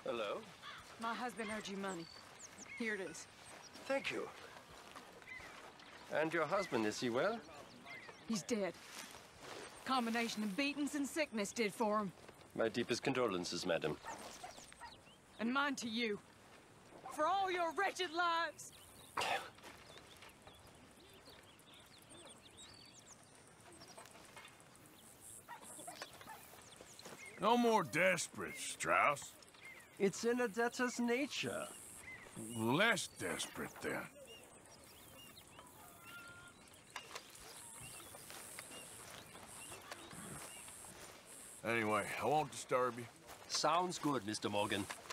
Hello? My husband owed you money. Here it is. Thank you. And your husband, is he well? He's dead. Combination of beatings and sickness did for him. My deepest condolences, madam. And mine to you. For all your wretched lives. No more desperate, Strauss. It's in a debtor's nature. Less desperate, then. Anyway, I won't disturb you. Sounds good, Mr. Morgan.